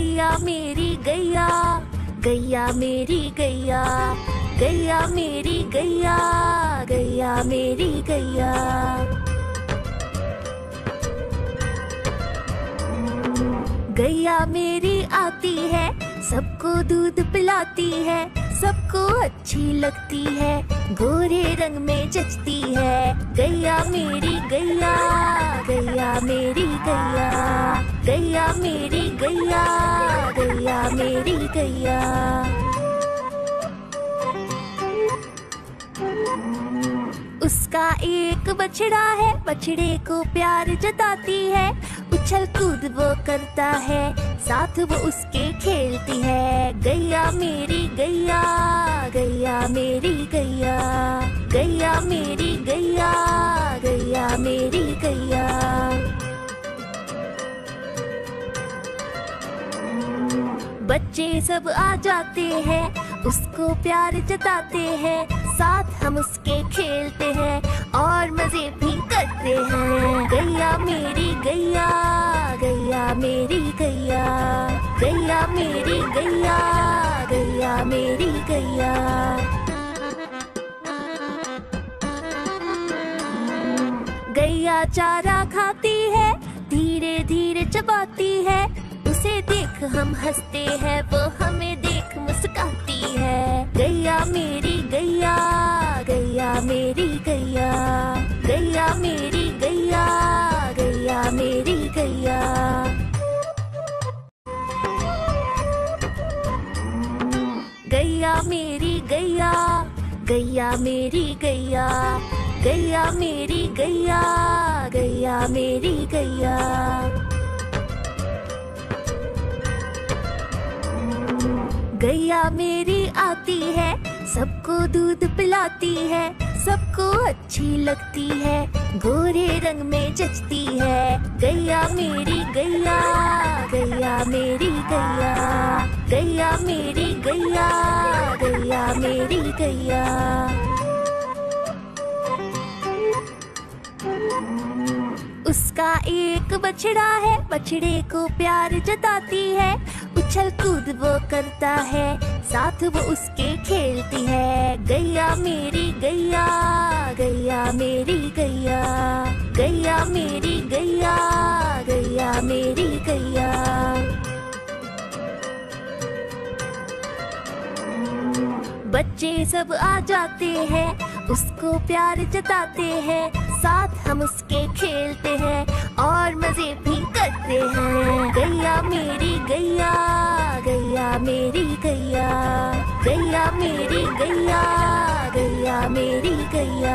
गैया मेरी गैया, गैया मेरी गैया, गैया मेरी गैया, गैया मेरी गैया। गैया मेरी आती है, सबको दूध पिलाती है, सबको अच्छी लगती है, गोरे रंग में जचती है। गैया मेरी गैया, गैया मेरी गैया, गैया मेरी गैया, गैया मेरी गैया। उसका एक बछड़ा है, बछड़े को प्यार जताती है, उछल कूद वो करता है, साथ वो उसके खेलती है। गैया मेरी गैया, गैया मेरी गैया, गैया मेरी गैया, गैया मेरी गैया। बच्चे सब आ जाते हैं, उसको प्यार जताते हैं, साथ हम उसके खेलते हैं और मजे भी करते हैं। गैया मेरी गैया, गैया मेरी गैया, गैया मेरी गैया, गैया मेरी गैया। गैया चारा खाती है, धीरे धीरे चबाती है, उसे देख हम हंसते हैं, वो हमें देख मुस्कुराती है। गैया मेरी गैया, गैया मेरी गैया, गैया मेरी गैया, गैया मेरी गैया। गैया मेरी गैया, गैया मेरी गैया, गैया मेरी गैया, गैया मेरी गैया। गैया मेरी आती है, सबको दूध पिलाती है, सबको अच्छी लगती है, गोरे रंग में जचती है। गैया मेरी गैया, गैया मेरी गैया, गैया मेरी गैया, गैया मेरी गैया। उसका एक बछड़ा है, बछड़े को प्यार जताती है, उछल कूद वो करता है, साथ वो उसके खेलती है। गैया मेरी गैया, गैया मेरी गैया, गैया मेरी गैया, गैया मेरी गैया। बच्चे सब आ जाते हैं, उसको प्यार जताते हैं, साथ हम उसके खेलते हैं और मजे भी करते हैं। गैया मेरी गैया, गैया मेरी गैया, गैया मेरी गैया, गैया मेरी गैया।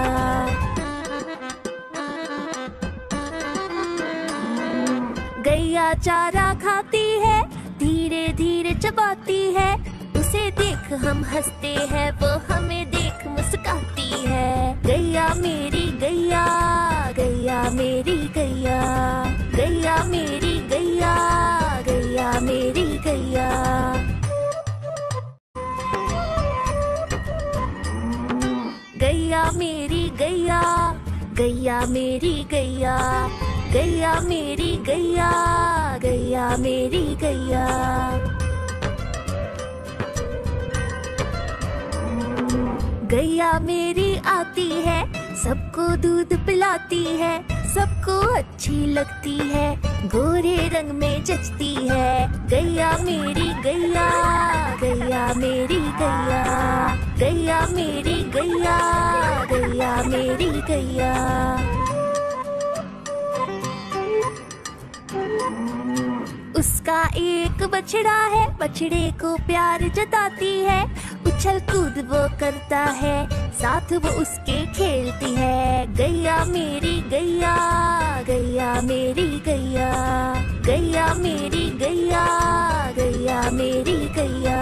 गैया चारा खाती है, धीरे धीरे चबाती है, उसे देख हम हंसते हैं, वो हमें देख मुस्कुराती है। गैया मेरी गैया, गैया मेरी गैया, गैया मेरी गैया, गैया मेरी गैया। गैया मेरी गैया, गैया मेरी गैया, गैया मेरी गैया, गैया मेरी गैया। गैया मेरी आती है, सबको दूध पिलाती है, सबको अच्छी लगती है, गोरे रंग में जचती है। गैया मेरी गैया, गैया मेरी गैया, गैया मेरी गैया, गैया मेरी गैया। उसका एक बछड़ा है, बछड़े को प्यार जताती है, उछल कूद वो करता है, साथ वो उसके खेलती है। गैया मेरी गैया, गैया मेरी गैया, गैया मेरी गैया, गैया मेरी गैया।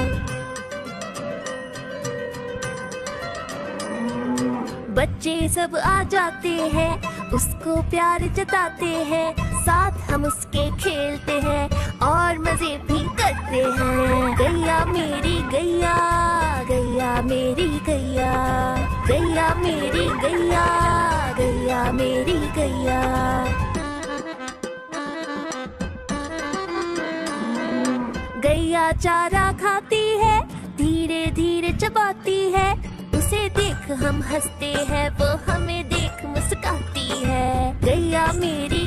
बच्चे सब आ जाते हैं, उसको प्यार जताते हैं, साथ हम उसके खेलते हैं और मजे भी करते हैं। गैया मेरी गैया, गैया मेरी गैया, गैया मेरी गैया, गैया मेरी गैया। गैया चारा खाती है, धीरे धीरे चबाती है। उसे देख हम हंसते हैं, वो हमें देख मुस्कुराती है। गैया मेरी